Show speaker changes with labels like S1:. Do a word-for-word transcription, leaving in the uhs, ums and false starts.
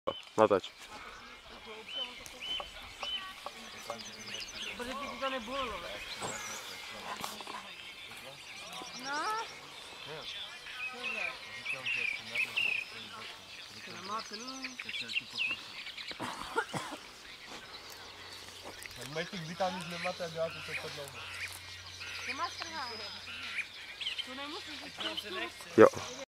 S1: Natač.
S2: Protože ti to nebolilo, ne? No?
S3: Říkám, že si nervy,
S2: To nemáte, no?
S3: Jak mají těch vitamín nemáte a děláte to tak dlouho.
S2: To máš trhá. To nemusíš, to
S1: Jo.